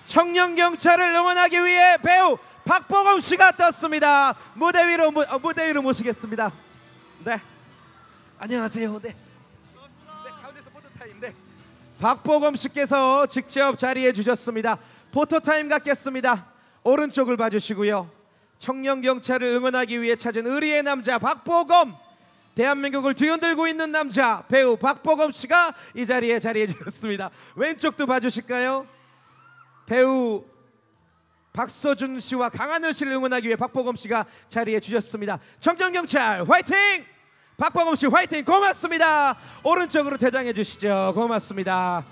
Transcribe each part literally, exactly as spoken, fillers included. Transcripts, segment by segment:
청년 경찰을 응원하기 위해 배우 박보검 씨가 떴습니다. 무대 위로 무, 어, 무대 위로 모시겠습니다. 네, 안녕하세요. 네, 네 가운데서 포토타임. 네, 박보검 씨께서 직접 자리해 주셨습니다. 포토타임 갖겠습니다. 오른쪽을 봐주시고요. 청년 경찰을 응원하기 위해 찾은 의리의 남자 박보검, 대한민국을 뒤흔들고 있는 남자 배우 박보검 씨가 이 자리에 자리해 주셨습니다. 왼쪽도 봐주실까요? 배우 박서준 씨와 강하늘 씨를 응원하기 위해 박보검 씨가 자리해 주셨습니다. 청년 경찰 화이팅! 박보검 씨 화이팅! 고맙습니다. 오른쪽으로 대장해 주시죠. 고맙습니다.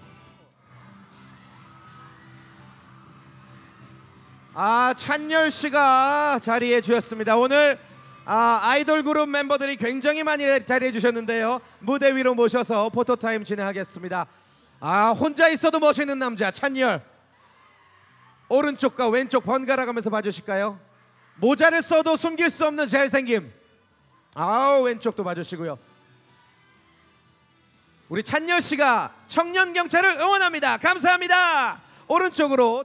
아, 찬열 씨가 자리해 주셨습니다. 오늘 아, 아이돌 그룹 멤버들이 굉장히 많이 자리해 주셨는데요. 무대 위로 모셔서 포토타임 진행하겠습니다. 아, 혼자 있어도 멋있는 남자 찬열. 오른쪽과 왼쪽 번갈아 가면서 봐주실까요? 모자를 써도 숨길 수 없는 잘생김. 아, 왼쪽도 봐주시고요. 우리 찬열 씨가 청년 경찰을 응원합니다. 감사합니다. 오른쪽으로.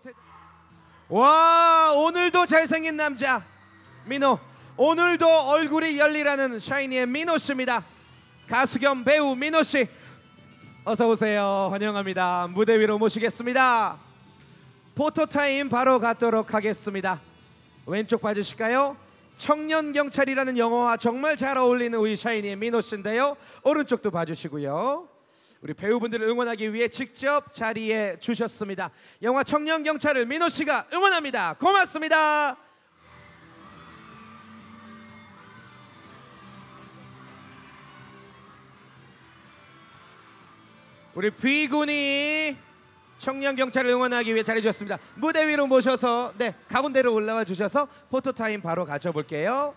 와, 오늘도 잘생긴 남자 민호. 오늘도 얼굴이 열리라는 샤이니의 민호 씨입니다. 가수 겸 배우 민호 씨, 어서 오세요. 환영합니다. 무대 위로 모시겠습니다. 포토타임 바로 갖도록 하겠습니다. 왼쪽 봐주실까요? 청년 경찰이라는 영화와 정말 잘 어울리는 우리 샤이니의 민호 씨인데요. 오른쪽도 봐주시고요. 우리 배우분들을 응원하기 위해 직접 자리해 주셨습니다. 영화 청년 경찰을 민호 씨가 응원합니다. 고맙습니다. 우리 B군이 청년 경찰을 응원하기 위해 자리해 주셨습니다. 무대 위로 모셔서 네, 가운데로 올라와 주셔서 포토타임 바로 가져볼게요.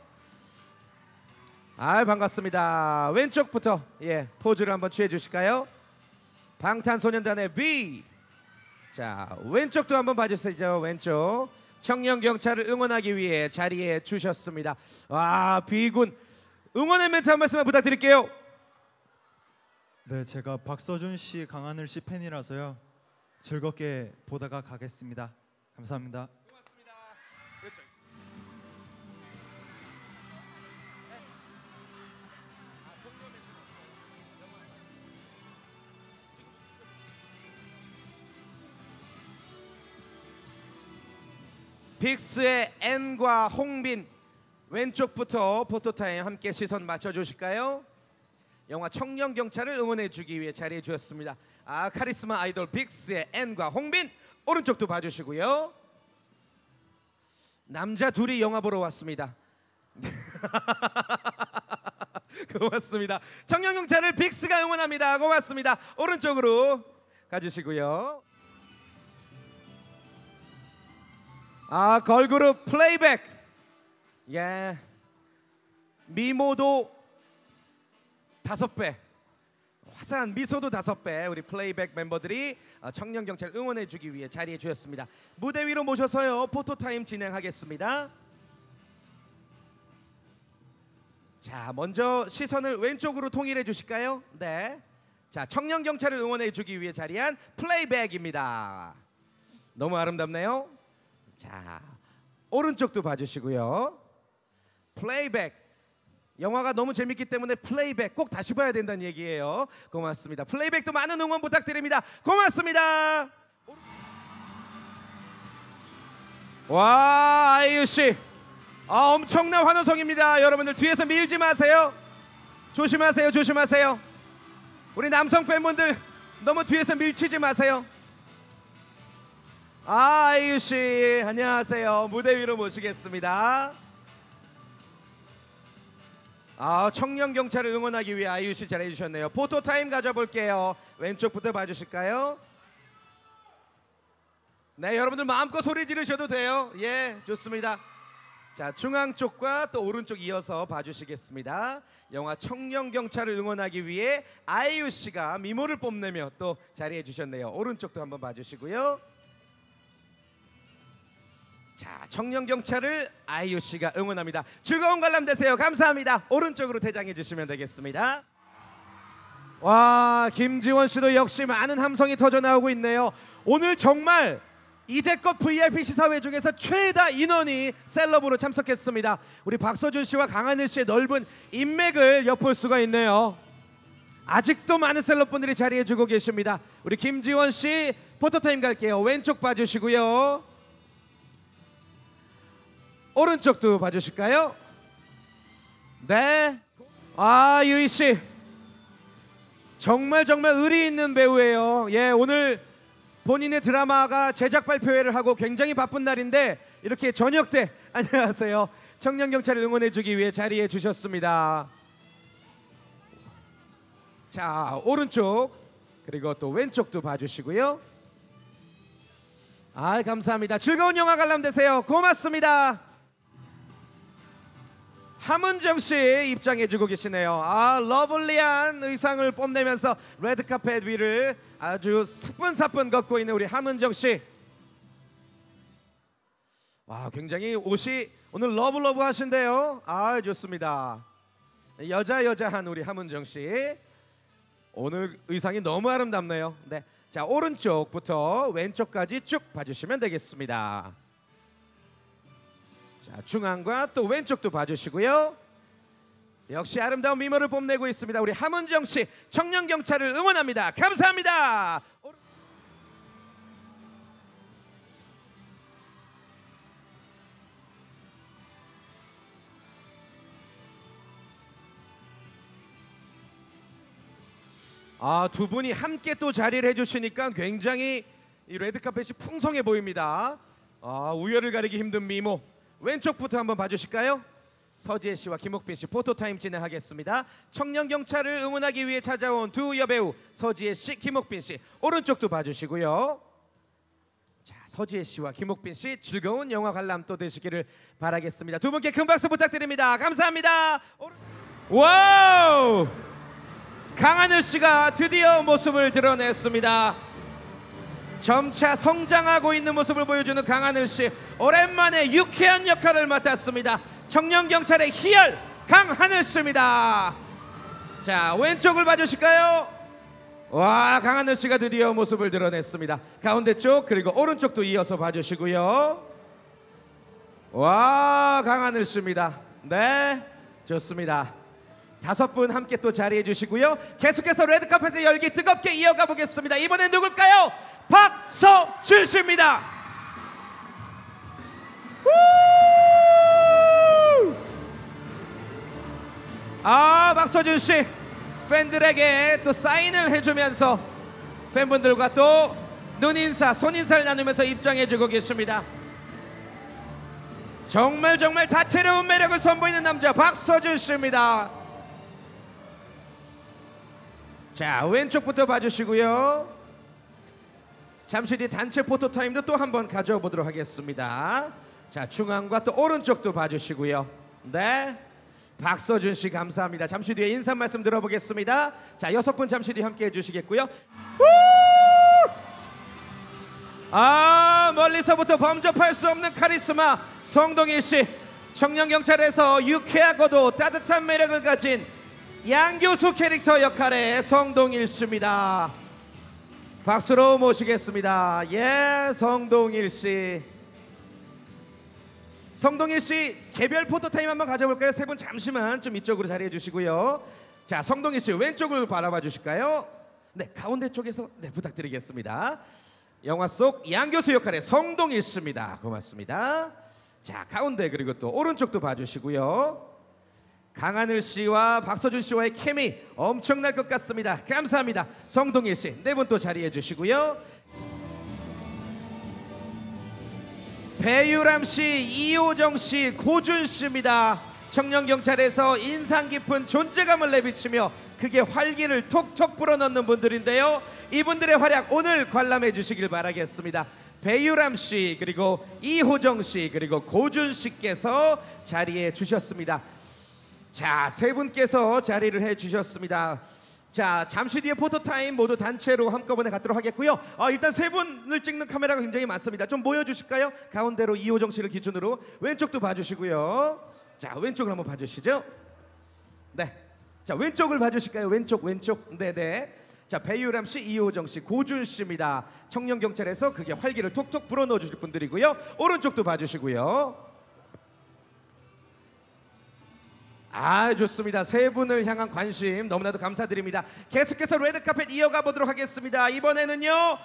아, 반갑습니다. 왼쪽부터 예, 포즈를 한번 취해 주실까요? 방탄소년단의 B. 자, 왼쪽도 한번 봐주시죠. 왼쪽 청년 경찰을 응원하기 위해 자리해 주셨습니다. 와, B군 응원의 멘트 한 말씀만 부탁드릴게요. 네, 제가 박서준 씨, 강하늘 씨 팬이라서요. 즐겁게 보다가 가겠습니다. 감사합니다. 고맙습니다. 그렇죠. 빅스의 N과 홍빈, 왼쪽부터 포토타임 함께 시선 맞춰주실까요? 영화 청년 경찰을 응원해주기 위해 자리해 주셨습니다. 아, 카리스마 아이돌 빅스의 N과 홍빈, 오른쪽도 봐주시고요. 남자 둘이 영화 보러 왔습니다. 고맙습니다. 청년 경찰을 빅스가 응원합니다. 고맙습니다. 오른쪽으로 가주시고요. 아, 걸그룹 플레이백. 예, 미모도 다섯 배, 화사한 미소도 다섯 배. 우리 플레이백 멤버들이 청년 경찰 응원해주기 위해 자리해 주셨습니다. 무대 위로 모셔서요 포토타임 진행하겠습니다. 자, 먼저 시선을 왼쪽으로 통일해 주실까요? 네. 자, 청년 경찰을 응원해주기 위해 자리한 플레이백입니다. 너무 아름답네요. 자, 오른쪽도 봐주시고요. 플레이백. 영화가 너무 재밌기 때문에 플레이백 꼭 다시 봐야 된다는 얘기예요. 고맙습니다. 플레이백도 많은 응원 부탁드립니다. 고맙습니다. 와, 아이유 씨, 아, 엄청난 환호성입니다. 여러분들 뒤에서 밀지 마세요. 조심하세요. 조심하세요. 우리 남성 팬분들 너무 뒤에서 밀치지 마세요. 아, 아이유 씨 안녕하세요. 무대 위로 모시겠습니다. 아, 청년 경찰을 응원하기 위해 아이유 씨 잘해 주셨네요. 포토 타임 가져볼게요. 왼쪽부터 봐주실까요? 네, 여러분들 마음껏 소리 지르셔도 돼요. 예, 좋습니다. 자, 중앙 쪽과 또 오른쪽 이어서 봐주시겠습니다. 영화 청년 경찰을 응원하기 위해 아이유 씨가 미모를 뽐내며 또 자리해 주셨네요. 오른쪽도 한번 봐주시고요. 자, 청년 경찰을 아이유 씨가 응원합니다. 즐거운 관람 되세요. 감사합니다. 오른쪽으로 대장해 주시면 되겠습니다. 와, 김지원 씨도 역시 많은 함성이 터져 나오고 있네요. 오늘 정말 이제껏 브이아이피 시사회 중에서 최다 인원이 셀럽으로 참석했습니다. 우리 박서준 씨와 강하늘 씨의 넓은 인맥을 엿볼 수가 있네요. 아직도 많은 셀럽분들이 자리해주고 계십니다. 우리 김지원 씨 포토타임 갈게요. 왼쪽 봐주시고요. 오른쪽도 봐주실까요? 네. 아, 유희 씨 정말 정말 의리 있는 배우예요. 예, 오늘 본인의 드라마가 제작 발표회를 하고 굉장히 바쁜 날인데 이렇게 저녁 때 안녕하세요. 청년경찰을 응원해주기 위해 자리해 주셨습니다. 자, 오른쪽 그리고 또 왼쪽도 봐주시고요. 아, 감사합니다. 즐거운 영화 관람 되세요. 고맙습니다. 함은정 씨 입장해주고 계시네요. 아, 러블리한 의상을 뽐내면서 레드카펫 위를 아주 사뿐사뿐 걷고 있는 우리 함은정 씨. 와, 굉장히 옷이 오늘 러블러브 하신데요. 아, 좋습니다. 여자 여자한 우리 함은정 씨. 오늘 의상이 너무 아름답네요. 네, 자, 오른쪽부터 왼쪽까지 쭉 봐주시면 되겠습니다. 자, 중앙과 또 왼쪽도 봐주시고요. 역시 아름다운 미모를 뽐내고 있습니다. 우리 함은정 씨, 청년경찰을 응원합니다. 감사합니다. 아, 두 분이 함께 또 자리를 해주시니까 굉장히 이 레드카펫이 풍성해 보입니다. 아, 우열을 가리기 힘든 미모. 왼쪽부터 한번 봐주실까요? 서지혜 씨와 김옥빈 씨 포토타임 진행하겠습니다. 청년경찰을 응원하기 위해 찾아온 두 여배우 서지혜 씨, 김옥빈 씨. 오른쪽도 봐주시고요. 자, 서지혜 씨와 김옥빈 씨 즐거운 영화 관람 또 되시기를 바라겠습니다. 두 분께 큰 박수 부탁드립니다. 감사합니다. 와우! 강하늘 씨가 드디어 모습을 드러냈습니다. 점차 성장하고 있는 모습을 보여주는 강하늘 씨, 오랜만에 유쾌한 역할을 맡았습니다. 청년경찰의 희열 강하늘 씨입니다. 자, 왼쪽을 봐주실까요? 와, 강하늘 씨가 드디어 모습을 드러냈습니다. 가운데 쪽 그리고 오른쪽도 이어서 봐주시고요. 와, 강하늘 씨입니다. 네, 좋습니다. 다섯 분 함께 또 자리해 주시고요. 계속해서 레드카펫의 열기 뜨겁게 이어가 보겠습니다. 이번엔 누굴까요? 박서준 씨입니다. 아, 박서준 씨 팬들에게 또 사인을 해주면서 팬분들과 또 눈인사, 손인사를 나누면서 입장해주고 계십니다. 정말 정말 다채로운 매력을 선보이는 남자 박서준 씨입니다. 자, 왼쪽부터 봐주시고요. 잠시 뒤 단체 포토타임도 또 한번 가져보도록 하겠습니다. 자, 중앙과 또 오른쪽도 봐주시고요. 네, 박서준 씨 감사합니다. 잠시 뒤에 인사 말씀 들어보겠습니다. 자, 여섯 분 잠시 뒤 함께 해주시겠고요. 아, 멀리서부터 범접할 수 없는 카리스마 성동일 씨, 청년경찰에서 유쾌하고도 따뜻한 매력을 가진 양교수 캐릭터 역할의 성동일 씨입니다. 박수로 모시겠습니다. 예, 성동일 씨. 성동일 씨 개별 포토타임 한번 가져볼까요? 세 분 잠시만 좀 이쪽으로 자리해 주시고요. 자, 성동일 씨 왼쪽을 바라봐 주실까요? 네, 가운데 쪽에서 네, 부탁드리겠습니다. 영화 속 양교수 역할의 성동일 씨입니다. 고맙습니다. 자, 가운데 그리고 또 오른쪽도 봐주시고요. 강하늘 씨와 박서준 씨와의 케미 엄청날 것 같습니다. 감사합니다. 성동일 씨 네 분 또 자리해 주시고요. 배유람 씨, 이호정 씨, 고준 씨입니다. 청년경찰에서 인상 깊은 존재감을 내비치며 그게 활기를 톡톡 불어넣는 분들인데요. 이분들의 활약 오늘 관람해 주시길 바라겠습니다. 배유람 씨 그리고 이호정 씨 그리고 고준 씨께서 자리해 주셨습니다. 자, 세 분께서 자리를 해 주셨습니다. 자, 잠시 뒤에 포토타임 모두 단체로 한꺼번에 갖도록 하겠고요. 어, 일단 세 분을 찍는 카메라가 굉장히 많습니다. 좀 모여주실까요? 가운데로 이호정 씨를 기준으로 왼쪽도 봐주시고요. 자, 왼쪽을 한번 봐주시죠. 네, 자, 왼쪽을 봐주실까요? 왼쪽 왼쪽. 네네. 자, 배유람 씨, 이호정 씨, 고준 씨입니다. 청년 경찰에서 그게 활기를 톡톡 불어넣어 주실 분들이고요. 오른쪽도 봐주시고요. 아, 좋습니다. 세 분을 향한 관심 너무나도 감사드립니다. 계속해서 레드카펫 이어가 보도록 하겠습니다. 이번에는요,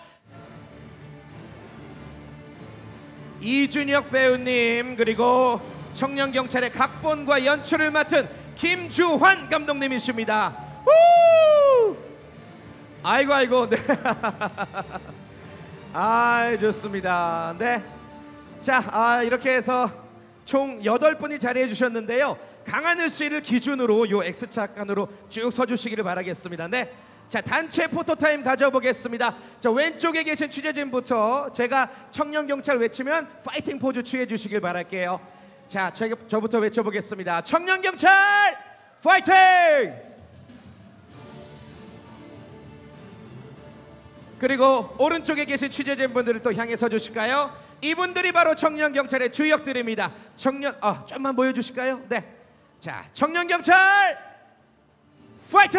이준혁 배우님, 그리고 청년 경찰의 각본과 연출을 맡은 김주환 감독님이십니다. 우! 아이고 아이고. 네. 아, 좋습니다. 네. 자, 아, 이렇게 해서 총 여덟 분이 자리해 주셨는데요. 강하늘 씨를 기준으로 요 X차칸으로 쭉 서주시기를 바라겠습니다. 네. 자, 단체 포토타임 가져보겠습니다. 자, 왼쪽에 계신 취재진부터 제가 청년경찰 외치면 파이팅 포즈 취해 주시길 바랄게요. 자, 저, 저부터 외쳐보겠습니다. 청년경찰 파이팅! 그리고 오른쪽에 계신 취재진분들을 또 향해 서주실까요? 이분들이 바로 청년경찰의 주역들입니다. 청년, 아, 좀만 보여주실까요? 네. 자, 청년경찰 파이팅!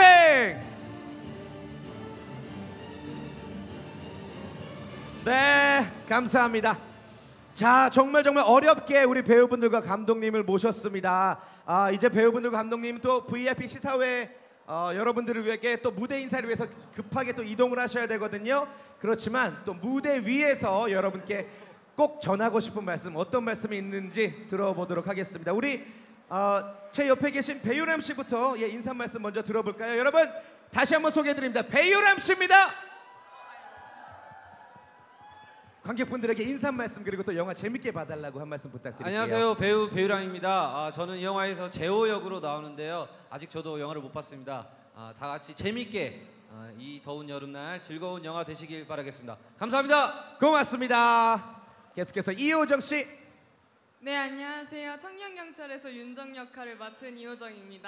네, 감사합니다. 자, 정말 정말 어렵게 우리 배우분들과 감독님을 모셨습니다. 아, 이제 배우분들과 감독님 또 브이아이피 시사회 어, 여러분들을 위해 또 무대 인사를 위해서 급하게 또 이동을 하셔야 되거든요. 그렇지만 또 무대 위에서 여러분께 꼭 전하고 싶은 말씀, 어떤 말씀이 있는지 들어보도록 하겠습니다. 우리 어, 제 옆에 계신 배유람 씨부터 예, 인사 말씀 먼저 들어볼까요? 여러분, 다시 한번 소개해드립니다. 배유람 씨입니다. 관객분들에게 인사 말씀, 그리고 또 영화 재밌게 봐달라고 한 말씀 부탁드릴게요. 안녕하세요, 배우 배유람입니다. 아, 저는 이 영화에서 제호 역으로 나오는데요. 아직 저도 영화를 못 봤습니다. 아, 다 같이 재밌게 아, 이 더운 여름날 즐거운 영화 되시길 바라겠습니다. 감사합니다. 고맙습니다. 계속해서 이호정 씨. 네, 안녕하세요. 청년경찰에서 윤정 역할을 맡은 이호정입니다.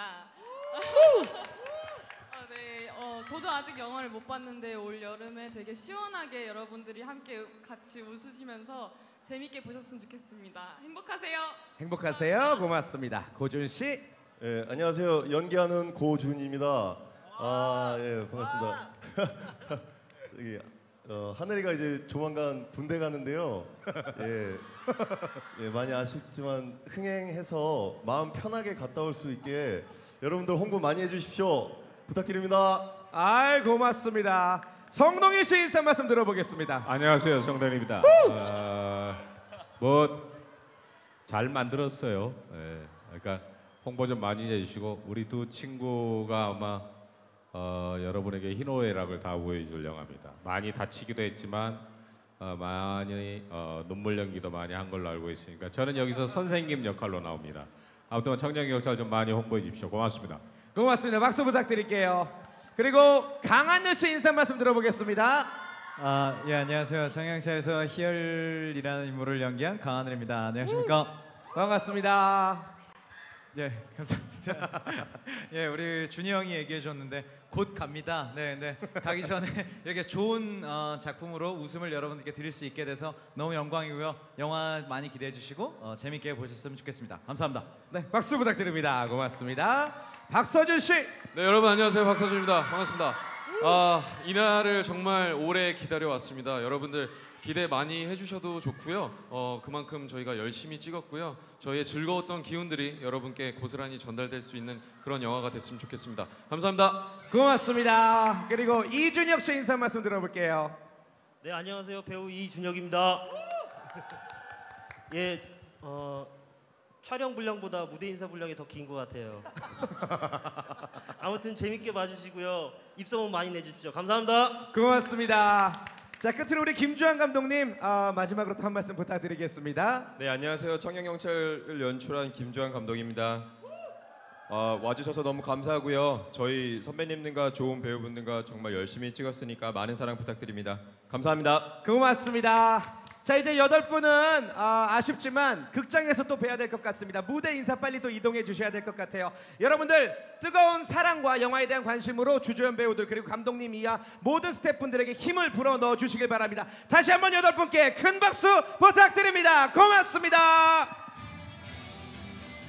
아, 네, 어, 저도 아직 영화를 못 봤는데 올 여름에 되게 시원하게 여러분들이 함께 같이 웃으시면서 재밌게 보셨으면 좋겠습니다. 행복하세요. 행복하세요. 고맙습니다. 고준 씨. 예, 안녕하세요. 연기하는 고준입니다. 아, 예, 반갑습니다. 저기 어, 하늘이가 이제 조만간 군대 가는데요. 예, 예, 많이 아쉽지만 흥행해서 마음 편하게 갔다 올 수 있게 여러분들 홍보 많이 해주십시오. 부탁드립니다. 아이, 고맙습니다. 성동일 씨 인사 말씀 들어보겠습니다. 안녕하세요, 성동일입니다. 아, 뭐 잘 만들었어요. 예, 그러니까 홍보 좀 많이 해주시고 우리 두 친구가 아마 어, 여러분에게 희노애락을 다 보여줄 영화입니다. 많이 다치기도 했지만 어, 많이 어, 눈물 연기도 많이 한 걸로 알고 있으니까 저는 여기서 선생님 역할로 나옵니다. 아무튼 청년경찰 좀 많이 홍보해 주십시오. 고맙습니다. 고맙습니다. 박수 부탁드릴게요. 그리고 강하늘 씨 인사 말씀 들어보겠습니다. 아, 예, 안녕하세요. 청년경찰에서 희열이라는 인물을 연기한 강하늘입니다. 안녕하십니까? 반갑습니다. 예, 감사합니다. 예, 우리 준이 형이 얘기해 줬는데 곧 갑니다. 네, 네. 가기 전에 이렇게 좋은 어, 작품으로 웃음을 여러분들께 드릴 수 있게 돼서 너무 영광이고요. 영화 많이 기대해 주시고 어, 재밌게 보셨으면 좋겠습니다. 감사합니다. 네, 박수 부탁드립니다. 고맙습니다. 박서준 씨. 네, 여러분 안녕하세요. 박서준입니다. 반갑습니다. 아, 이날을 정말 오래 기다려 왔습니다. 여러분들 기대 많이 해주셔도 좋고요. 어, 그만큼 저희가 열심히 찍었고요. 저희의 즐거웠던 기운들이 여러분께 고스란히 전달될 수 있는 그런 영화가 됐으면 좋겠습니다. 감사합니다. 고맙습니다. 그리고 이준혁 씨 인사 말씀 들어볼게요. 네, 안녕하세요. 배우 이준혁입니다. 예, 어, 촬영 분량보다 무대 인사 분량이 더 긴 것 같아요. 아무튼 재밌게 봐주시고요. 입소문 많이 내주십시오. 감사합니다. 고맙습니다. 자, 끝으로 우리 김주환 감독님 어, 마지막으로 또 한 말씀 부탁드리겠습니다. 네, 안녕하세요. 청년경찰을 연출한 김주환 감독입니다. 어, 와주셔서 너무 감사하고요. 저희 선배님들과 좋은 배우분들과 정말 열심히 찍었으니까 많은 사랑 부탁드립니다. 감사합니다. 고맙습니다. 자, 이제 여덟 분은 어, 아쉽지만 극장에서 또 뵈야 될 것 같습니다. 무대 인사 빨리 또 이동해 주셔야 될 것 같아요. 여러분들 뜨거운 사랑과 영화에 대한 관심으로 주조연 배우들 그리고 감독님 이하 모든 스태프분들에게 힘을 불어넣어 주시길 바랍니다. 다시 한번 여덟 분께 큰 박수 부탁드립니다. 고맙습니다.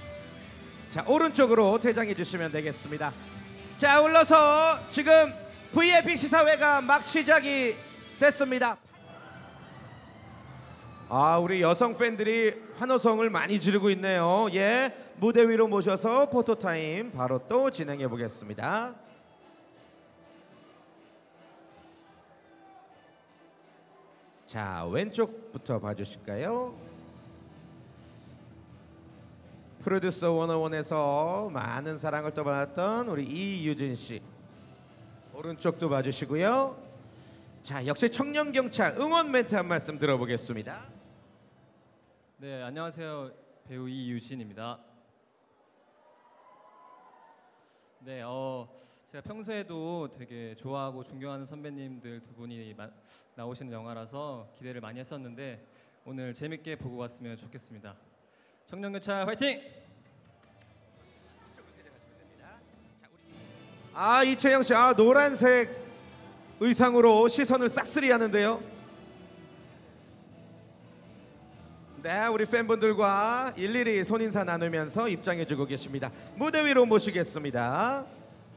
자, 오른쪽으로 퇴장해 주시면 되겠습니다. 자, 올라서 지금 브이아이피 시사회가 막 시작이 됐습니다. 아, 우리 여성 팬들이 환호성을 많이 지르고 있네요. 예, 무대 위로 모셔서 포토타임 바로 또 진행해 보겠습니다. 자, 왼쪽부터 봐주실까요? 프로듀서 원어원에서 많은 사랑을 또 받았던 우리 이유진 씨. 오른쪽도 봐주시고요. 자, 역시 청년경찰 응원 멘트 한 말씀 들어보겠습니다. 네, 안녕하세요. 배우 이유진입니다. 네, 어, 제가 평소에도 되게 좋아하고 존경하는 선배님들 두 분이 마, 나오시는 영화라서 기대를 많이 했었는데 오늘 재밌게 보고 갔으면 좋겠습니다. 청년경찰 화이팅! 아, 이채영 씨, 아, 노란색 의상으로 시선을 싹쓸이 하는데요. 네, 우리 팬분들과 일일이 손인사 나누면서 입장해주고 계십니다. 무대 위로 모시겠습니다.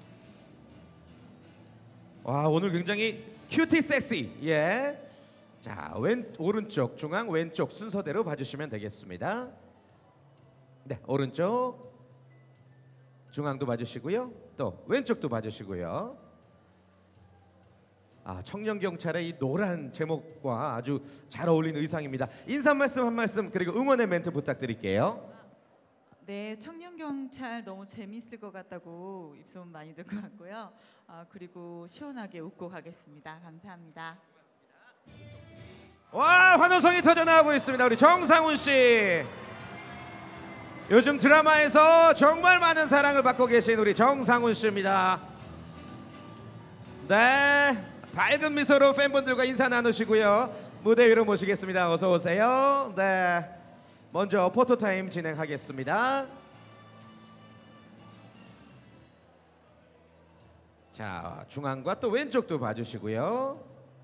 와, 오늘 굉장히 큐티 섹시. 예. 자, 왼 오른쪽, 중앙, 왼쪽 순서대로 봐주시면 되겠습니다. 네, 오른쪽, 중앙도 봐주시고요. 또 왼쪽도 봐주시고요. 아, 청년경찰의 이 노란 제목과 아주 잘 어울리는 의상입니다. 인사 말씀 한 말씀 그리고 응원의 멘트 부탁드릴게요. 네, 청년경찰 너무 재밌을 것 같다고 입소문 많이 들 것 같고요. 아, 그리고 시원하게 웃고 가겠습니다. 감사합니다. 와, 환호성이 터져나오고 있습니다. 우리 정상훈 씨. 요즘 드라마에서 정말 많은 사랑을 받고 계신 우리 정상훈 씨입니다. 네, 밝은 미소로 팬분들과 인사 나누시고요. 무대 위로 모시겠습니다. 어서 오세요. 네, 먼저 포토타임 진행하겠습니다. 자, 중앙과 또 왼쪽도 봐주시고요.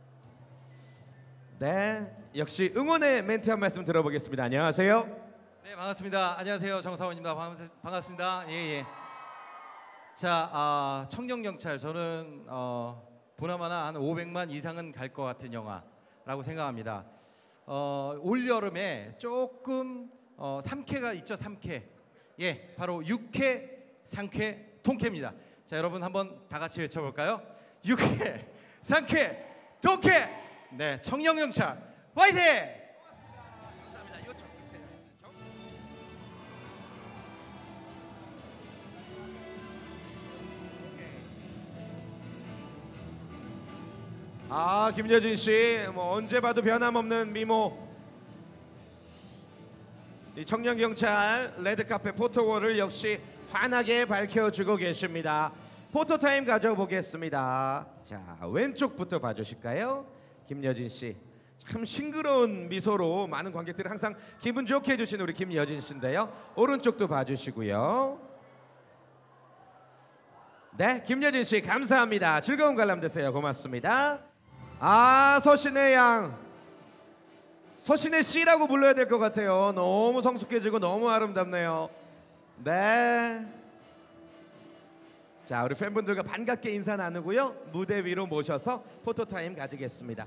네, 역시 응원의 멘트 한 말씀 들어보겠습니다. 안녕하세요. 네, 반갑습니다. 안녕하세요, 정상훈입니다. 반갑, 반갑습니다. 예, 예. 자, 아, 청년경찰 저는 어, 보나마나 한 오백만 이상은 갈 것 같은 영화라고 생각합니다. 어, 올 여름에 조금 어, 삼쾌가 있죠, 삼쾌. 예, 바로 육회, 상쾌, 통쾌입니다. 자, 여러분 한번 다 같이 외쳐볼까요? 육회, 상쾌, 통쾌. 네, 청년경찰 화이팅! 아, 김여진 씨, 뭐 언제 봐도 변함없는 미모. 이 청년경찰 레드카페 포토월을 역시 환하게 밝혀주고 계십니다. 포토타임 가져보겠습니다. 자, 왼쪽부터 봐주실까요? 김여진 씨. 참 싱그러운 미소로 많은 관객들을 항상 기분 좋게 해주시는 우리 김여진 씨인데요. 오른쪽도 봐주시고요. 네, 김여진 씨 감사합니다. 즐거운 관람 되세요. 고맙습니다. 아, 서신의 양, 서신의 씨라고 불러야 될 것 같아요. 너무 성숙해지고 너무 아름답네요. 네. 자, 우리 팬분들과 반갑게 인사 나누고요. 무대 위로 모셔서 포토타임 가지겠습니다.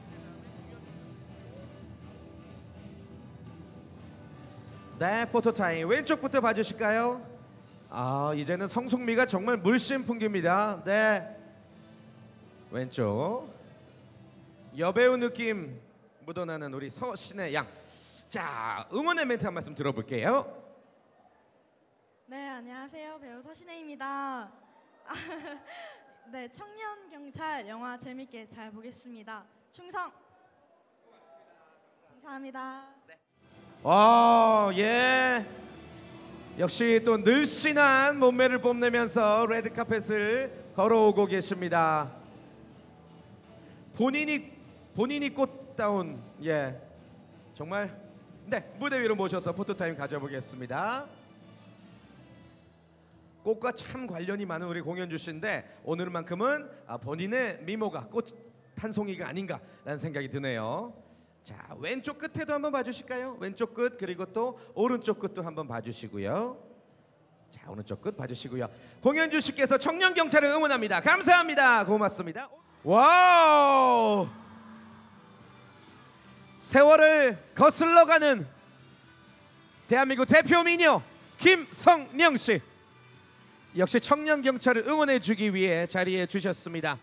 네, 포토타임 왼쪽부터 봐주실까요? 아, 이제는 성숙미가 정말 물씬 풍깁니다. 네, 왼쪽 여배우 느낌 묻어나는 우리 서신의 양. 자, 응원의 멘트 한 말씀 들어볼게요. 네, 안녕하세요. 배우 서신혜입니다. 네, 청년경찰 영화 재밌게 잘 보겠습니다. 충성! 감사합니다. 네. 와, 예. 역시 또 늘씬한 몸매를 뽐내면서 레드카펫을 걸어오고 계십니다. 본인이 본인이 꽃다운, 예, 정말. 네, 무대 위로 모셔서 포토타임 가져보겠습니다. 꽃과 참 관련이 많은 우리 공연주 씨인데 오늘만큼은 본인의 미모가 꽃 한 송이가 아닌가라는 생각이 드네요. 자, 왼쪽 끝에도 한번 봐주실까요? 왼쪽 끝 그리고 또 오른쪽 끝도 한번 봐주시고요. 자, 오른쪽 끝 봐주시고요. 공현주 씨께서 청년 경찰을 응원합니다. 감사합니다. 고맙습니다. 와우! 세월을 거슬러가는 대한민국 대표 미녀 김성령 씨. 역시 청년 경찰을 응원해주기 위해 자리해 주셨습니다.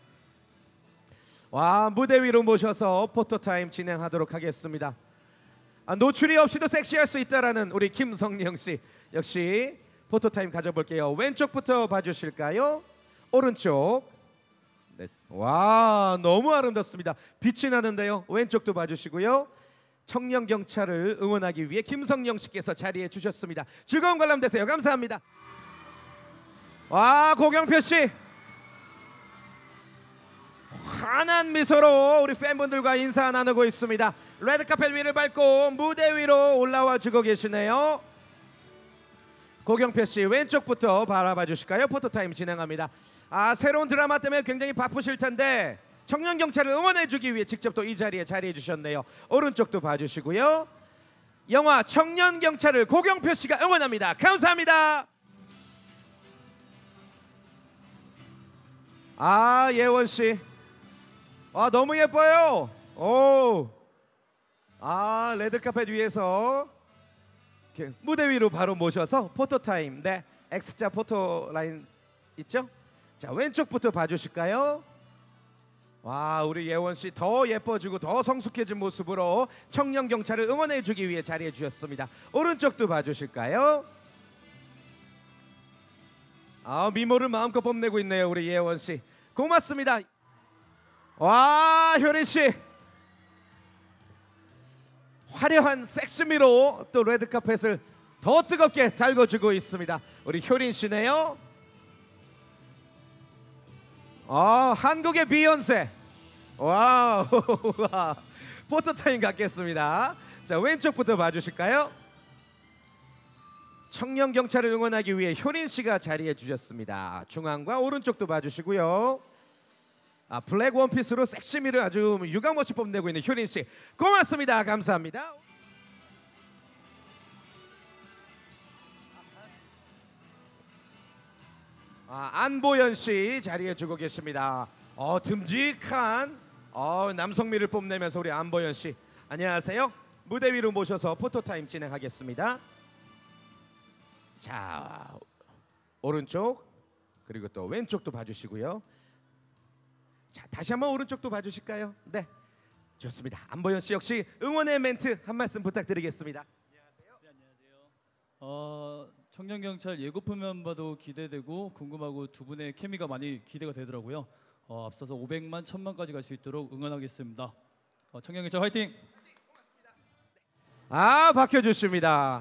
와, 무대 위로 모셔서 포토타임 진행하도록 하겠습니다. 아, 노출이 없이도 섹시할 수 있다라는 우리 김성령 씨. 역시 포토타임 가져볼게요. 왼쪽부터 봐주실까요? 오른쪽. 네. 와, 너무 아름답습니다. 빛이 나는데요. 왼쪽도 봐주시고요. 청년 경찰을 응원하기 위해 김성령 씨께서 자리해 주셨습니다. 즐거운 관람 되세요. 감사합니다. 와, 고경표 씨 환한 미소로 우리 팬분들과 인사 나누고 있습니다. 레드카펫 위를 밟고 무대 위로 올라와 주고 계시네요. 고경표 씨 왼쪽부터 바라봐 주실까요? 포토타임 진행합니다. 아, 새로운 드라마 때문에 굉장히 바쁘실 텐데 청년 경찰을 응원해 주기 위해 직접 또 이 자리에 자리해 주셨네요. 오른쪽도 봐주시고요. 영화 청년 경찰을 고경표 씨가 응원합니다. 감사합니다. 아, 예원 씨, 아, 너무 예뻐요. 오, 아, 레드카펫 위에서 이렇게 무대 위로 바로 모셔서 포토타임. 네, X자 포토 라인 있죠? 자, 왼쪽부터 봐주실까요? 와, 우리 예원 씨 더 예뻐지고 더 성숙해진 모습으로 청년 경찰을 응원해주기 위해 자리해 주셨습니다. 오른쪽도 봐주실까요? 아, 미모를 마음껏 뽐내고 있네요, 우리 예원 씨. 고맙습니다. 와, 효린 씨 화려한 섹시미로 또 레드카펫을 더 뜨겁게 달궈주고 있습니다. 우리 효린 씨네요. 아, 한국의 비욘세. 와우. 포토타임 갖겠습니다. 자, 왼쪽부터 봐주실까요? 청년 경찰을 응원하기 위해 효린 씨가 자리해 주셨습니다. 중앙과 오른쪽도 봐주시고요. 아, 블랙 원피스로 섹시미를 아주 유감없이 뽐내고 있는 효린 씨. 고맙습니다. 감사합니다. 아, 안보현 씨 자리해 주고 계십니다. 어, 듬직한 어, 남성미를 뽐내면서 우리 안보현 씨. 안녕하세요. 무대 위로 모셔서 포토타임 진행하겠습니다. 자, 오른쪽 그리고 또 왼쪽도 봐주시고요. 자, 다시 한번 오른쪽도 봐주실까요? 네, 좋습니다. 안보현 씨 역시 응원의 멘트 한 말씀 부탁드리겠습니다. 안녕하세요. 네, 안녕하세요. 어, 청년 경찰 예고편만 봐도 기대되고 궁금하고 두 분의 케미가 많이 기대가 되더라고요. 어, 앞서서 오백만, 천만까지 갈 수 있도록 응원하겠습니다. 어, 청년 경찰 화이팅! 아, 박혀주십니다.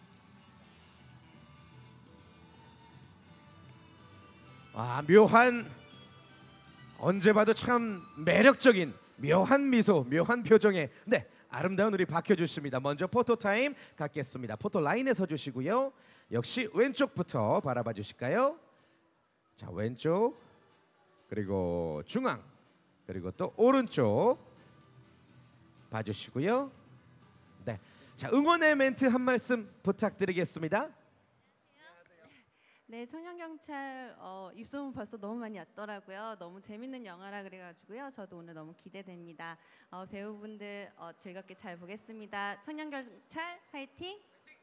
아, 묘한, 언제 봐도 참 매력적인 묘한 미소, 묘한 표정에 네, 아름다운 우리 박효주 씨입니다. 먼저 포토타임 갖겠습니다. 포토 라인에 서주시고요. 역시 왼쪽부터 바라봐 주실까요? 자, 왼쪽 그리고 중앙 그리고 또 오른쪽 봐주시고요. 네, 자, 응원의 멘트 한 말씀 부탁드리겠습니다. 네, 청년경찰 어, 입소문 벌써 너무 많이 왔더라고요. 너무 재밌는 영화라 그래가지고요. 저도 오늘 너무 기대됩니다. 어, 배우분들 어, 즐겁게 잘 보겠습니다. 청년경찰 화이팅!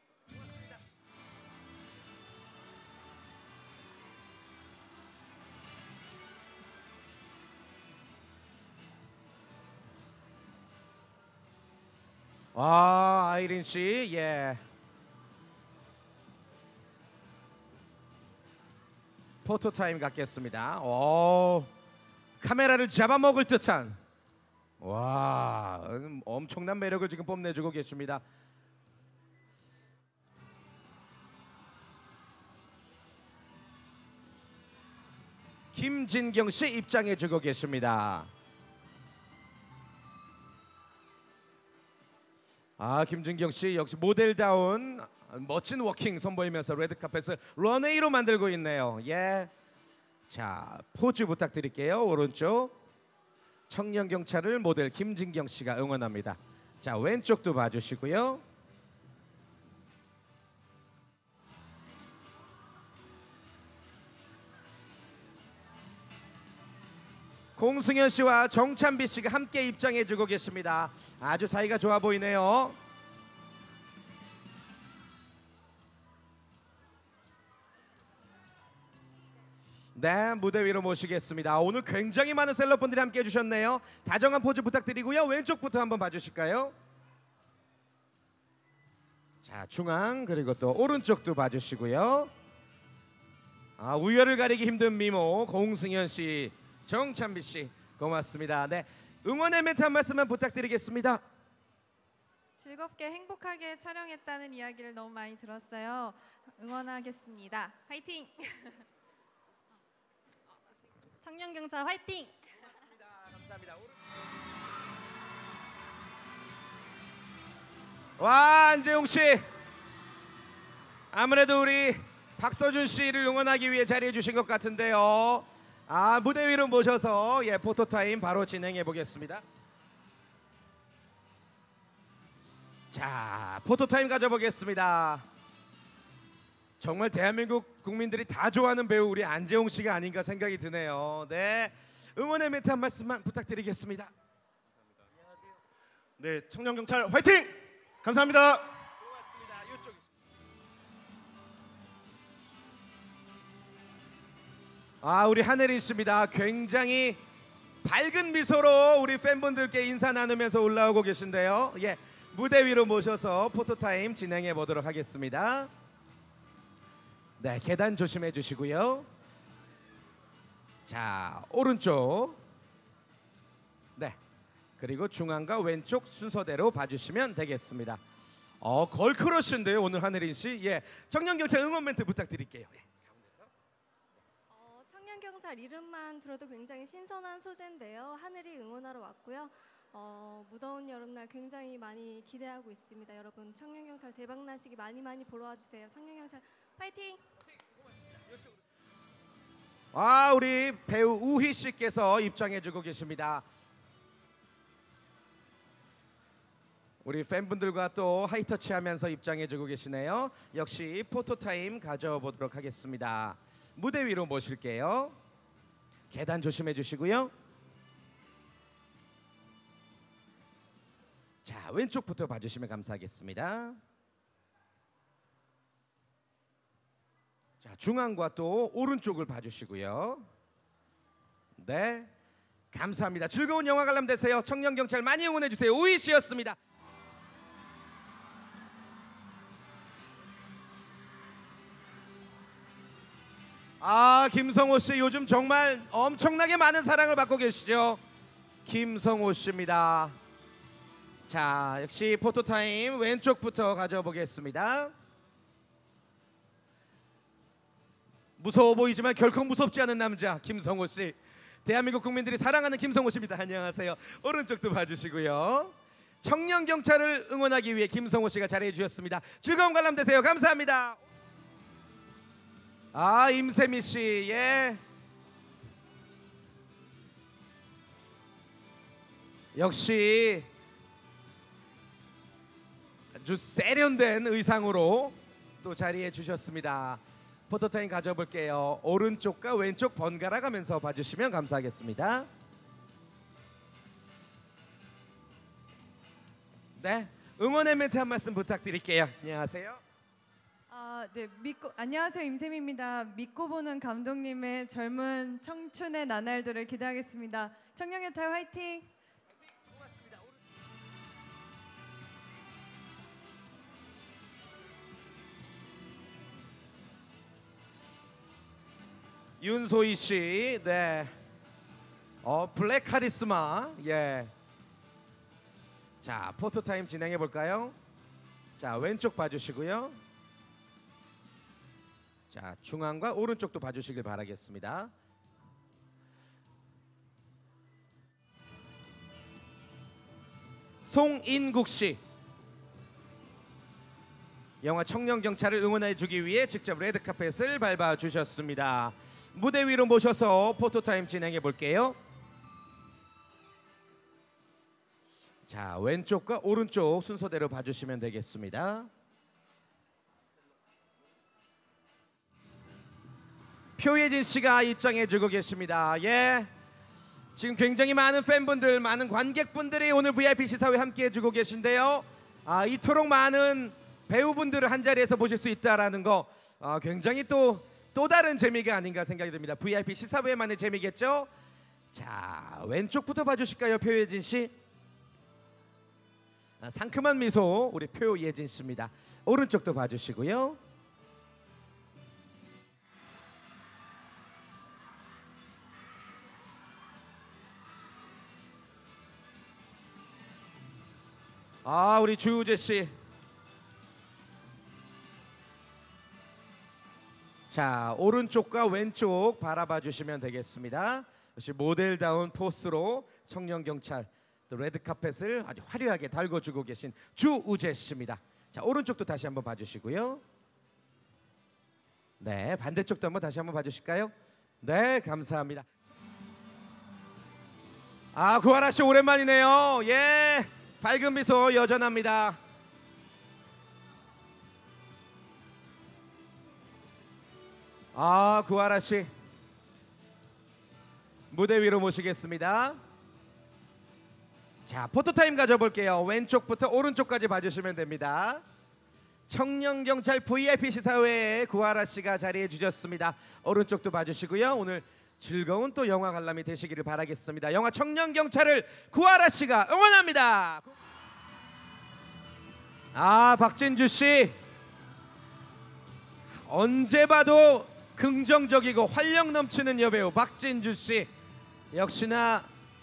아, 아이린 씨, 예. 포토타임 갖겠습니다. 오, 카메라를 잡아먹을 듯한 와, 엄청난 매력을 지금 뽐내주고 계십니다. 김진경 씨 입장해주고 계십니다. 아, 김진경 씨 역시 모델다운 멋진 워킹 선보이면서 레드카펫을 런웨이로 만들고 있네요. 예. 자, 포즈 부탁드릴게요. 오른쪽 청년 경찰을 모델 김진경 씨가 응원합니다. 자, 왼쪽도 봐주시고요. 공승현 씨와 정찬비 씨가 함께 입장해주고 계십니다. 아주 사이가 좋아 보이네요. 네, 무대 위로 모시겠습니다. 오늘 굉장히 많은 셀럽분들이 함께 해주셨네요. 다정한 포즈 부탁드리고요. 왼쪽부터 한번 봐주실까요? 자, 중앙 그리고 또 오른쪽도 봐주시고요. 아, 우열을 가리기 힘든 미모 공승현 씨, 정찬비 씨 고맙습니다. 네, 응원의 멘트 한 말씀만 부탁드리겠습니다. 즐겁게 행복하게 촬영했다는 이야기를 너무 많이 들었어요. 응원하겠습니다. 화이팅! 청년경찰 화이팅! 감사합니다. 와, 안재용 씨, 아무래도 우리 박서준 씨를 응원하기 위해 자리해 주신 것 같은데요. 아, 무대 위로 모셔서 예, 포토 타임 바로 진행해 보겠습니다. 자, 포토 타임 가져보겠습니다. 정말 대한민국 국민들이 다 좋아하는 배우 우리 안재홍 씨가 아닌가 생각이 드네요. 네, 응원의 멘트 한 말씀만 부탁드리겠습니다. 네, 청년경찰 화이팅! 감사합니다. 고맙습니다. 이쪽. 아, 우리 하늘이 씨입니다. 굉장히 밝은 미소로 우리 팬분들께 인사 나누면서 올라오고 계신데요. 예, 무대 위로 모셔서 포토 타임 진행해 보도록 하겠습니다. 네, 계단 조심해 주시고요. 자, 오른쪽. 네, 그리고 중앙과 왼쪽 순서대로 봐주시면 되겠습니다. 어, 걸크러쉬인데요 오늘 하늘인 씨. 예, 청년경찰 응원 멘트 부탁드릴게요. 예. 어, 청년경찰 이름만 들어도 굉장히 신선한 소재인데요. 하늘이 응원하러 왔고요. 어, 무더운 여름날 굉장히 많이 기대하고 있습니다. 여러분 청년경찰 대박나시기 많이 많이 보러 와주세요. 청년경찰 파이팅! 아, 우리 배우 우희 씨께서 입장해주고 계십니다. 우리 팬분들과 또 하이터치하면서 입장해주고 계시네요. 역시 포토타임 가져보도록 하겠습니다. 무대 위로 모실게요. 계단 조심해 주시고요. 자, 왼쪽부터 봐주시면 감사하겠습니다. 자, 중앙과 또 오른쪽을 봐주시고요. 네, 감사합니다. 즐거운 영화 관람 되세요. 청년경찰 많이 응원해 주세요. 우희 씨였습니다. 아, 김성호 씨 요즘 정말 엄청나게 많은 사랑을 받고 계시죠. 김성호 씨입니다. 자, 역시 포토타임 왼쪽부터 가져보겠습니다. 무서워 보이지만 결코 무섭지 않은 남자 김성호 씨. 대한민국 국민들이 사랑하는 김성호 씨입니다. 안녕하세요. 오른쪽도 봐주시고요. 청년경찰을 응원하기 위해 김성호 씨가 자리해 주셨습니다. 즐거운 관람 되세요. 감사합니다. 아, 임세미 씨, 예. 역시 아주 세련된 의상으로 또 자리해 주셨습니다. 포토타임 가져볼게요. 오른쪽과 왼쪽 번갈아 가면서 봐주시면 감사하겠습니다. 네, 응원의 멘트 한 말씀 부탁드릴게요. 안녕하세요. 아, 네, 믿고 안녕하세요, 임샘입니다. 믿고 보는 감독님의 젊은 청춘의 나날들을 기대하겠습니다. 청년경찰 화이팅! 윤소희 씨, 네. 어, 블랙 카리스마, 예. 자, 포토 타임 진행해 볼까요? 자, 왼쪽 봐주시고요. 자, 중앙과 오른쪽도 봐주시길 바라겠습니다. 송인국 씨, 영화 청년경찰을 응원해주기 위해 직접 레드카펫을 밟아주셨습니다. 무대 위로 모셔서 포토타임 진행해 볼게요. 자, 왼쪽과 오른쪽 순서대로 봐주시면 되겠습니다. 표예진 씨가 입장해주고 계십니다. 예, 지금 굉장히 많은 팬분들, 많은 관객분들이 오늘 브이아이피 시사회 함께 해주고 계신데요. 아, 이토록 많은 배우분들을 한 자리에서 보실 수 있다라는 거 아, 굉장히 또, 또 다른 재미가 아닌가 생각이 듭니다. 브이아이피 시사회만의 재미겠죠? 자, 왼쪽부터 봐주실까요, 표예진 씨? 아, 상큼한 미소 우리 표예진 씨입니다. 오른쪽도 봐주시고요. 아, 우리 주우재 씨. 자, 오른쪽과 왼쪽 바라봐 주시면 되겠습니다. 역시 모델다운 포스로 청년 경찰 또 레드카펫을 아주 화려하게 달궈주고 계신 주우재 씨입니다. 자, 오른쪽도 다시 한번 봐주시고요. 네, 반대쪽도 한번 다시 한번 봐주실까요? 네, 감사합니다. 아, 구하라 씨 오랜만이네요. 예. 밝은 미소 여전합니다. 아, 구하라 씨 무대 위로 모시겠습니다. 자, 포토타임 가져볼게요. 왼쪽부터 오른쪽까지 봐주시면 됩니다. 청년경찰 브이아이피 시사회에 구하라 씨가 자리해 주셨습니다. 오른쪽도 봐주시고요. 오늘 즐거운 또 영화 관람이 되시기를 바라겠습니다. 영화 청년경찰을 구하라 씨가 응원합니다. 아, 박진주 씨 언제 봐도 긍정적이고 활력 넘치는 여배우 박진주 씨 역시나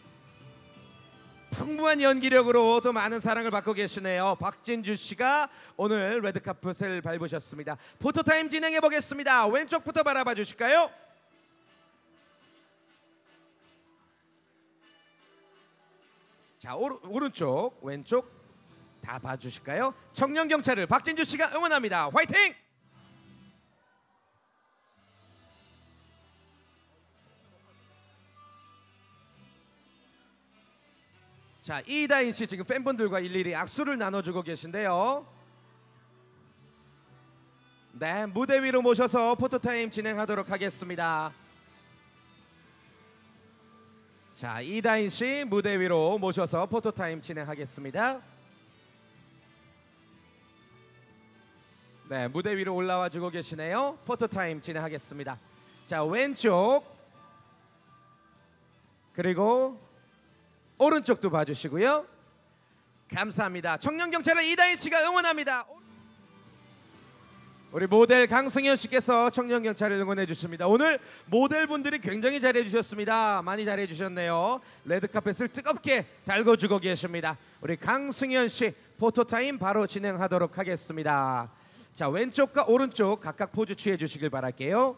풍부한 연기력으로 또 많은 사랑을 받고 계시네요. 박진주 씨가 오늘 레드카펫을 밟으셨습니다. 포토타임 진행해 보겠습니다. 왼쪽부터 바라봐 주실까요? 자, 오르, 오른쪽 왼쪽 다 봐주실까요? 청년경찰을 박진주 씨가 응원합니다. 화이팅! 자, 이다인 씨 지금 팬분들과 일일이 악수를 나눠주고 계신데요. 네, 무대 위로 모셔서 포토타임 진행하도록 하겠습니다. 자, 이다인 씨 무대 위로 모셔서 포토타임 진행하겠습니다. 네, 무대 위로 올라와 주고 계시네요. 포토타임 진행하겠습니다. 자, 왼쪽 그리고 오른쪽도 봐주시고요. 감사합니다. 청년경찰을 이다인 씨가 응원합니다. 우리 모델 강승현 씨께서 청년경찰을 응원해 주십니다. 오늘 모델분들이 굉장히 잘해 주셨습니다. 많이 잘해 주셨네요. 레드카펫을 뜨겁게 달궈주고 계십니다. 우리 강승현 씨 포토타임 바로 진행하도록 하겠습니다. 자, 왼쪽과 오른쪽 각각 포즈 취해 주시길 바랄게요.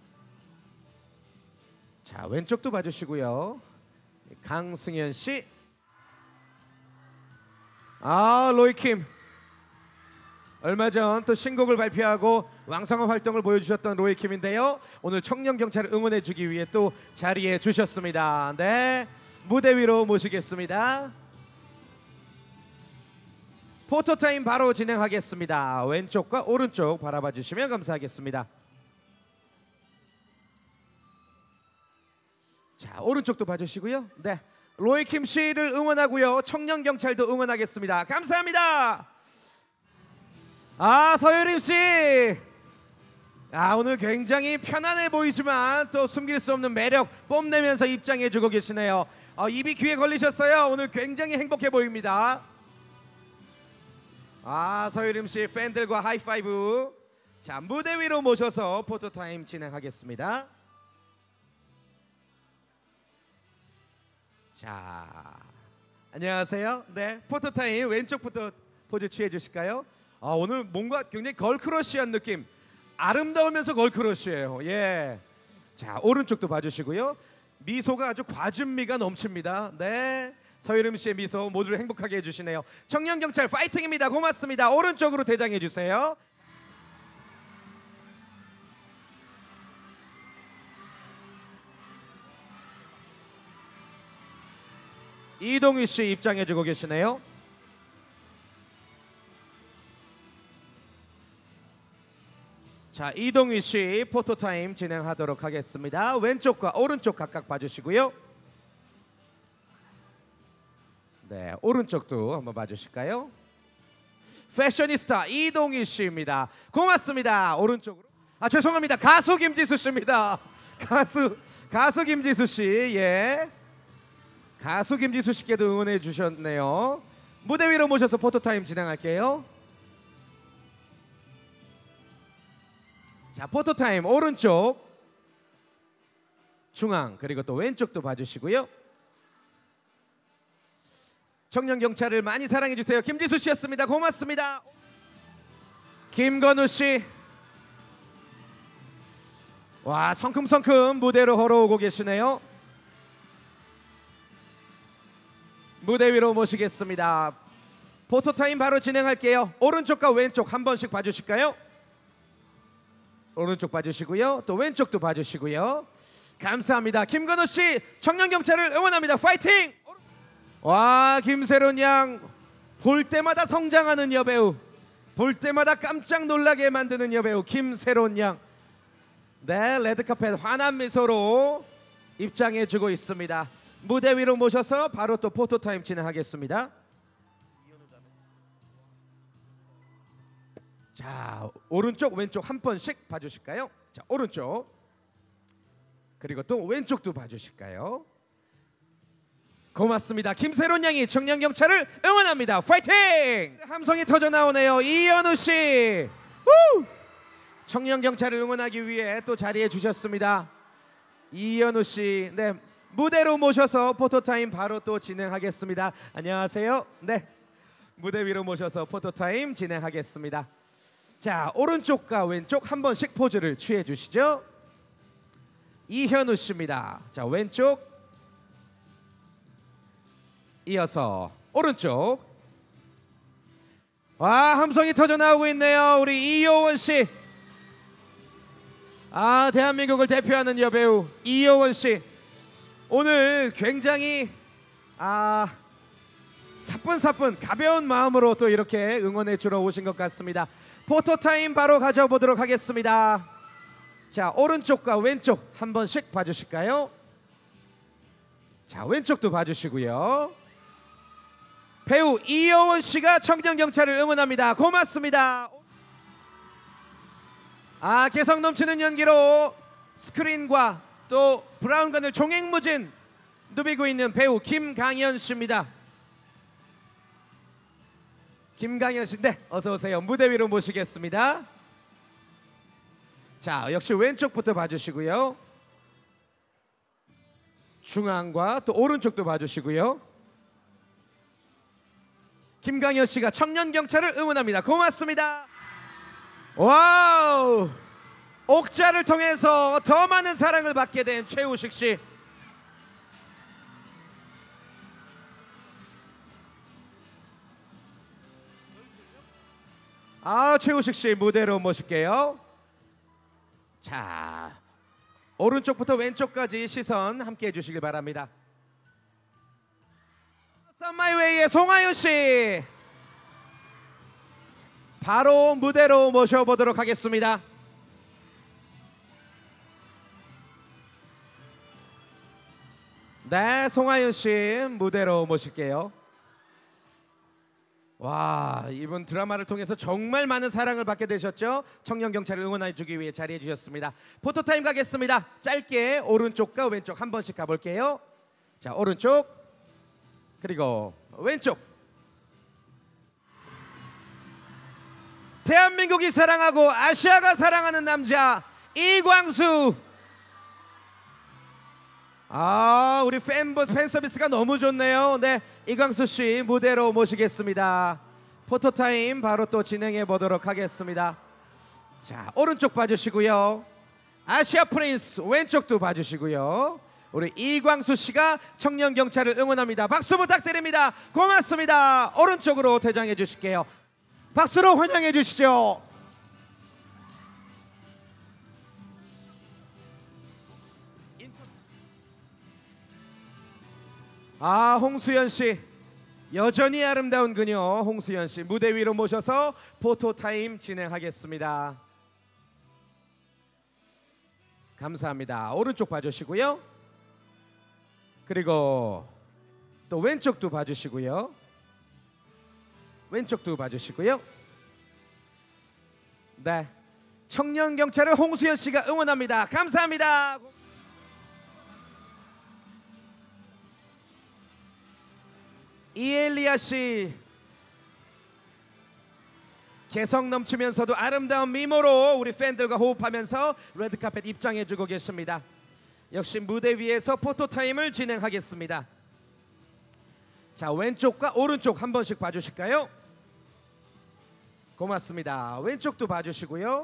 자, 왼쪽도 봐주시고요. 강승현 씨. 아, 로이킴 얼마 전 또 신곡을 발표하고 왕성한 활동을 보여주셨던 로이킴인데요. 오늘 청년경찰을 응원해주기 위해 또 자리해 주셨습니다. 네, 무대 위로 모시겠습니다. 포토타임 바로 진행하겠습니다. 왼쪽과 오른쪽 바라봐 주시면 감사하겠습니다. 자, 오른쪽도 봐주시고요. 네, 로이킴 씨를 응원하고요. 청년경찰도 응원하겠습니다. 감사합니다. 아, 서유림 씨. 아, 오늘 굉장히 편안해 보이지만 또 숨길 수 없는 매력 뽐내면서 입장해주고 계시네요. 아, 입이 귀에 걸리셨어요. 오늘 굉장히 행복해 보입니다. 아, 서유림 씨 팬들과 하이파이브. 자, 무대 위로 모셔서 포토타임 진행하겠습니다. 자, 안녕하세요. 네, 포토타임 왼쪽부터 포즈 취해 주실까요? 아, 오늘 뭔가 굉장히 걸크러쉬한 느낌. 아름다우면서 걸크러쉬예요. 예. 자, 오른쪽도 봐주시고요. 미소가 아주 과즙미가 넘칩니다. 네, 서유림 씨의 미소 모두를 행복하게 해주시네요. 청년경찰 파이팅입니다. 고맙습니다. 오른쪽으로 대장해 주세요. 이동희 씨 입장해주고 계시네요. 자, 이동희 씨 포토타임 진행하도록 하겠습니다. 왼쪽과 오른쪽 각각 봐주시고요. 네, 오른쪽도 한번 봐주실까요? 패셔니스타 이동희 씨입니다. 고맙습니다. 오른쪽으로. 아 죄송합니다. 가수 김지수 씨입니다. 가수 가수 김지수 씨, 예. 가수 김지수 씨께도 응원해 주셨네요. 무대 위로 모셔서 포토타임 진행할게요. 자, 포토타임 오른쪽, 중앙, 그리고 또 왼쪽도 봐주시고요. 청년경찰을 많이 사랑해 주세요. 김지수 씨였습니다. 고맙습니다. 김건우 씨. 와, 성큼성큼 무대로 걸어오고 계시네요. 무대 위로 모시겠습니다. 포토타임 바로 진행할게요. 오른쪽과 왼쪽 한 번씩 봐주실까요? 오른쪽 봐주시고요. 또 왼쪽도 봐주시고요. 감사합니다. 김건우 씨, 청년경찰을 응원합니다. 파이팅! 와, 김세론 양, 볼 때마다 성장하는 여배우, 볼 때마다 깜짝 놀라게 만드는 여배우 김세론 양. 네, 레드카펫 환한 미소로 입장해주고 있습니다. 무대 위로 모셔서 바로 또 포토타임 진행하겠습니다. 자, 오른쪽 왼쪽 한 번씩 봐주실까요? 자, 오른쪽, 그리고 또 왼쪽도 봐주실까요? 고맙습니다. 김세론 양이 청년경찰을 응원합니다. 파이팅! 함성이 터져 나오네요. 이현우 씨, 우! 청년경찰을 응원하기 위해 또 자리해 주셨습니다. 이현우 씨, 네, 무대로 모셔서 포토타임 바로 또 진행하겠습니다. 안녕하세요. 네, 무대 위로 모셔서 포토타임 진행하겠습니다. 자, 오른쪽과 왼쪽 한 번씩 포즈를 취해 주시죠. 이현우 씨입니다. 자, 왼쪽, 이어서 오른쪽. 와, 함성이 터져 나오고 있네요. 우리 이효원 씨. 아, 대한민국을 대표하는 여배우 이효원 씨. 오늘 굉장히 아 사뿐사뿐 가벼운 마음으로 또 이렇게 응원해 주러 오신 것 같습니다. 포토타임 바로 가져보도록 하겠습니다. 자, 오른쪽과 왼쪽 한 번씩 봐주실까요? 자, 왼쪽도 봐주시고요. 배우 이효원 씨가 청년경찰을 응원합니다. 고맙습니다. 아, 개성 넘치는 연기로 스크린과 또 브라운관을 종횡무진 누비고 있는 배우 김강현 씨입니다. 김강현 씨, 네, 어서 오세요. 무대 위로 모시겠습니다. 자, 역시 왼쪽부터 봐주시고요. 중앙과 또 오른쪽도 봐주시고요. 김강현 씨가 청년경찰을 응원합니다. 고맙습니다. 와우! 옥자를 통해서 더 많은 사랑을 받게 된 최우식 씨. 아, 최우식 씨 무대로 모실게요. 자, 오른쪽부터 왼쪽까지 시선 함께 해주시길 바랍니다. 썸마이웨이의 송하윤 씨, 바로 무대로 모셔보도록 하겠습니다. 네, 송하윤 씨 무대로 모실게요. 와, 이분 드라마를 통해서 정말 많은 사랑을 받게 되셨죠? 청년경찰을 응원해주기 위해 자리해 주셨습니다. 포토타임 가겠습니다. 짧게 오른쪽과 왼쪽 한 번씩 가볼게요. 자, 오른쪽, 그리고 왼쪽. 대한민국이 사랑하고 아시아가 사랑하는 남자 이광수. 아, 우리 팬, 팬 서비스가 너무 좋네요. 네, 이광수 씨 무대로 모시겠습니다. 포토타임 바로 또 진행해 보도록 하겠습니다. 자, 오른쪽 봐주시고요. 아시아 프린스 왼쪽도 봐주시고요. 우리 이광수 씨가 청년경찰을 응원합니다. 박수 부탁드립니다. 고맙습니다. 오른쪽으로 퇴장해 주실게요. 박수로 환영해 주시죠. 아, 홍수연 씨, 여전히 아름다운 그녀 홍수연 씨 무대 위로 모셔서 포토타임 진행하겠습니다. 감사합니다. 오른쪽 봐주시고요. 그리고 또 왼쪽도 봐주시고요. 왼쪽도 봐주시고요. 네, 청년 경찰을 홍수연 씨가 응원합니다. 감사합니다. 이엘리아 씨, 개성 넘치면서도 아름다운 미모로 우리 팬들과 호흡하면서 레드카펫 입장해주고 계십니다. 역시 무대 위에서 포토타임을 진행하겠습니다. 자, 왼쪽과 오른쪽 한 번씩 봐주실까요? 고맙습니다. 왼쪽도 봐주시고요.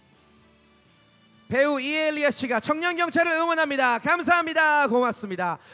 배우 이엘리아 씨가 청년경찰을 응원합니다. 감사합니다. 고맙습니다.